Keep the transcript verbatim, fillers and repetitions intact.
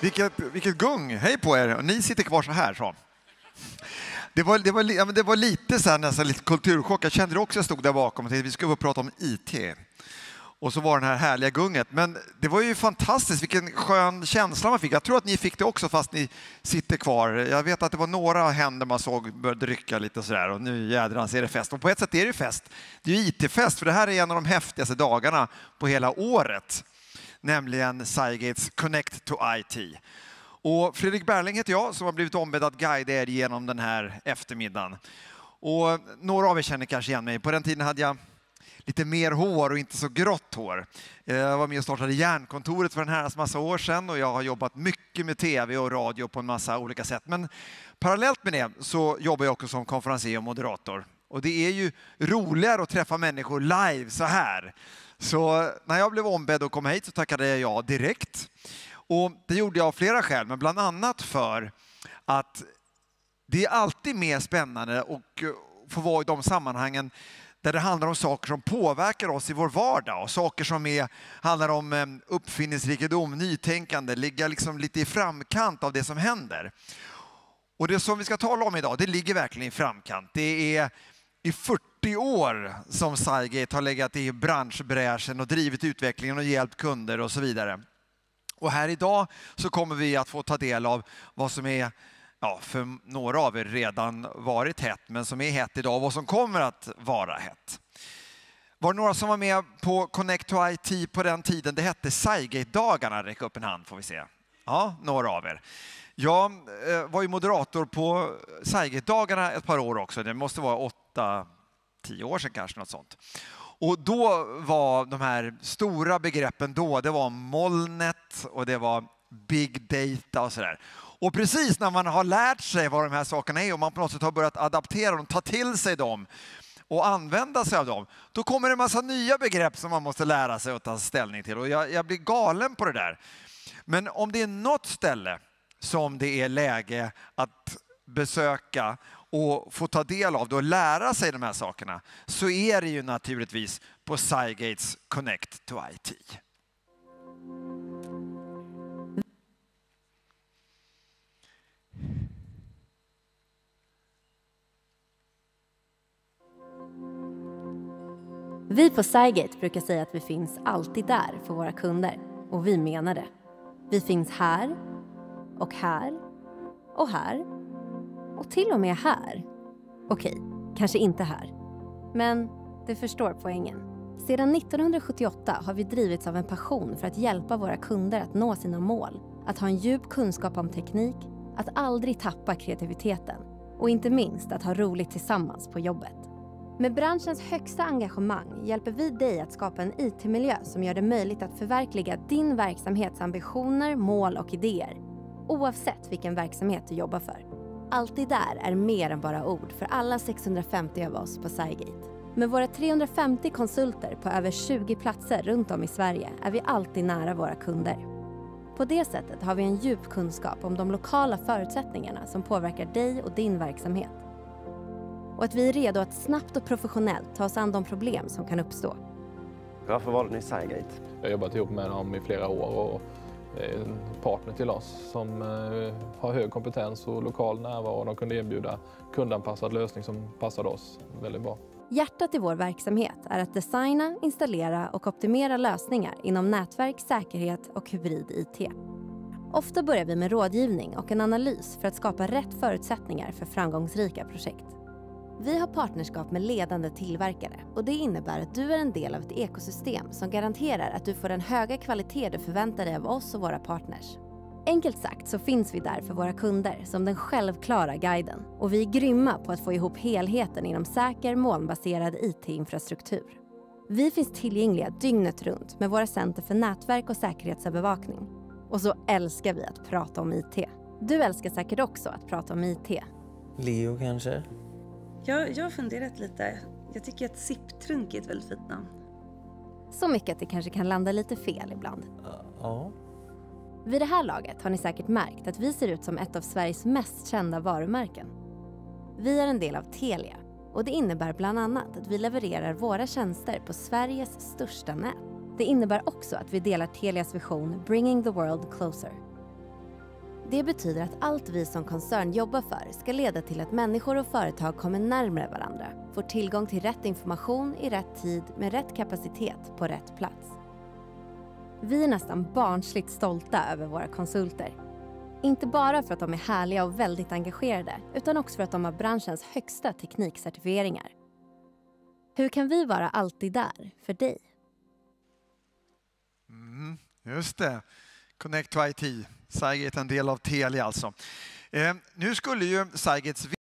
Vilket, vilket gung. Hej på er. Ni sitter kvar så här. Så. Det, var, det, var, ja, men det var lite så här, nästan lite kulturchock. Jag kände det också. Jag stod där bakom och tänkte att vi skulle prata om I T. Och så var den här härliga gunget. Men det var ju fantastiskt. Vilken skön känsla man fick. Jag tror att ni fick det också fast ni sitter kvar. Jag vet att det var några händer man såg började rycka lite och sådär. Och nu jädrans är det fest. Och på ett sätt är det ju fest. Det är ju I T-fest. För det här är en av de häftigaste dagarna på hela året. Nämligen Cygates Connect to I T. Och Fredrik Berling heter jag som har blivit ombedd att guida er genom den här eftermiddagen. Och några av er känner kanske igen mig. På den tiden hade jag lite mer hår och inte så grått hår. Jag var med och startade Järnkontoret för en herrans massa år sedan och jag har jobbat mycket med tv och radio på en massa olika sätt. Men parallellt med det så jobbar jag också som konferencier och moderator. Och det är ju roligare att träffa människor live så här. Så när jag blev ombedd att komma hit så tackade jag ja direkt. Och det gjorde jag av flera skäl, men bland annat för att det är alltid mer spännande att få vara i de sammanhangen där det handlar om saker som påverkar oss i vår vardag och saker som är, handlar om uppfinningsrikedom, nytänkande, ligga liksom lite i framkant av det som händer. Och det som vi ska tala om idag, det ligger verkligen i framkant. Det är i fyrtio år som Cygate har legat i branschbräschen och drivit utvecklingen och hjälpt kunder och så vidare. Och här idag så kommer vi att få ta del av vad som är, ja, för några av er redan varit hett, men som är hett idag och vad som kommer att vara hett. Var det några som var med på Connect to I T på den tiden? Det hette Cygate-dagarna. Räck upp en hand får vi se. Ja, några av er. Jag var ju moderator på Cygate-dagarna ett par år också. Det måste vara åtta, tio år sedan kanske, något sånt. Och då var de här stora begreppen då, det var molnet och det var big data och sådär. Och precis när man har lärt sig vad de här sakerna är och man på något sätt har börjat adaptera dem, ta till sig dem och använda sig av dem, då kommer det en massa nya begrepp som man måste lära sig och ta ställning till. Och jag, jag blir galen på det där. Men om det är något ställe som det är läge att besöka och få ta del av det och lära sig de här sakerna, så är det ju naturligtvis på Cygates Connect to I T. Vi på Cygate brukar säga att vi finns alltid där för våra kunder. Och vi menar det. Vi finns här och här och här och till och med här. Okej, kanske inte här. Men du förstår poängen. Sedan nittonhundrasjuttioåtta har vi drivits av en passion för att hjälpa våra kunder att nå sina mål. Att ha en djup kunskap om teknik, att aldrig tappa kreativiteten och inte minst att ha roligt tillsammans på jobbet. Med branschens högsta engagemang hjälper vi dig att skapa en I T-miljö som gör det möjligt att förverkliga din verksamhets ambitioner, mål och idéer. Oavsett vilken verksamhet du jobbar för. Alltid där är mer än bara ord för alla sexhundrafemtio av oss på Cygate. Med våra trehundrafemtio konsulter på över tjugo platser runt om i Sverige är vi alltid nära våra kunder. På det sättet har vi en djup kunskap om de lokala förutsättningarna som påverkar dig och din verksamhet. Och att vi är redo att snabbt och professionellt ta oss an de problem som kan uppstå. Varför valde ni Cygate? Jag har jobbat ihop med dem i flera år och är en partner till oss som har hög kompetens och lokal närvaro och de kunde erbjuda kundanpassad lösning som passade oss väldigt bra. Hjärtat i vår verksamhet är att designa, installera och optimera lösningar inom nätverk, säkerhet och hybrid I T. Ofta börjar vi med rådgivning och en analys för att skapa rätt förutsättningar för framgångsrika projekt. Vi har partnerskap med ledande tillverkare och det innebär att du är en del av ett ekosystem som garanterar att du får den höga kvalitet du förväntar dig av oss och våra partners. Enkelt sagt så finns vi där för våra kunder som den självklara guiden och vi är grymma på att få ihop helheten inom säker molnbaserad I T-infrastruktur. Vi finns tillgängliga dygnet runt med våra center för nätverk och säkerhetsövervakning. Och så älskar vi att prata om I T. Du älskar säkert också att prata om I T. Leo kanske? Jag, jag har funderat lite. Jag tycker att Ziptrunk är ett väldigt fint namn. Så mycket att det kanske kan landa lite fel ibland. Ja. Vid det här laget har ni säkert märkt att vi ser ut som ett av Sveriges mest kända varumärken. Vi är en del av Telia och det innebär bland annat att vi levererar våra tjänster på Sveriges största nät. Det innebär också att vi delar Telias vision Bringing the World Closer. Det betyder att allt vi som koncern jobbar för ska leda till att människor och företag kommer närmare varandra, får tillgång till rätt information i rätt tid med rätt kapacitet på rätt plats. Vi är nästan barnsligt stolta över våra konsulter. Inte bara för att de är härliga och väldigt engagerade, utan också för att de har branschens högsta teknikcertifieringar. Hur kan vi vara alltid där för dig? Mm, just det. Connect to I T. Cygate är en del av Telia alltså. Eh, nu skulle ju Cygates